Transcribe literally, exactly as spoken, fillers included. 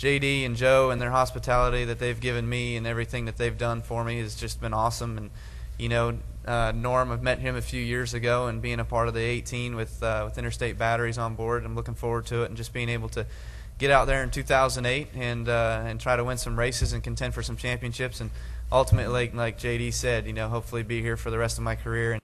J D and Joe and their hospitality that they've given me and everything that they've done for me has just been awesome. And you know, uh, Norm, I've met him a few years ago, and being a part of the eighteen with uh, with Interstate Batteries on board, I'm looking forward to it, and just being able to get out there in two thousand eight and uh, and try to win some races and contend for some championships, and ultimately, like, like J D said, you know, hopefully be here for the rest of my career. And